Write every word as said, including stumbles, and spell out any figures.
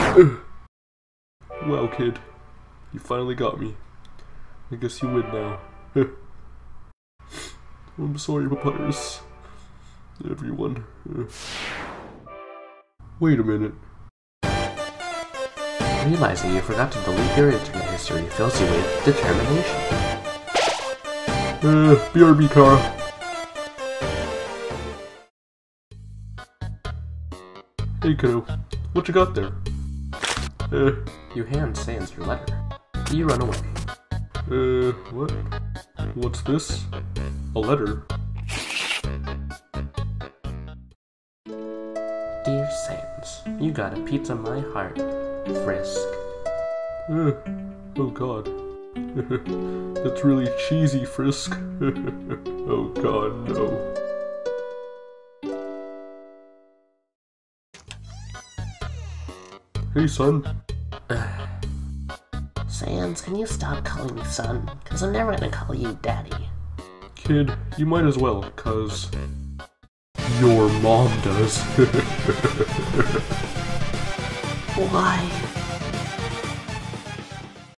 Wow, kid. You finally got me. I guess you win now. I'm sorry, Papyrus. Everyone. Wait a minute. Realizing you forgot to delete your internet history fills you with determination. Uh, B R B, Kara. Hey, kiddo. What you got there? Uh, You hand Sans your letter. You run away. uh, what? What's this? A letter? Dear Sans, you got a piece of my heart. Frisk. Uh, oh god. That's really cheesy, Frisk. Oh god, no. Hey, son. Sans, can you stop calling me son? Cause I'm never gonna call you daddy. Kid, you might as well, cause your mom does. Why?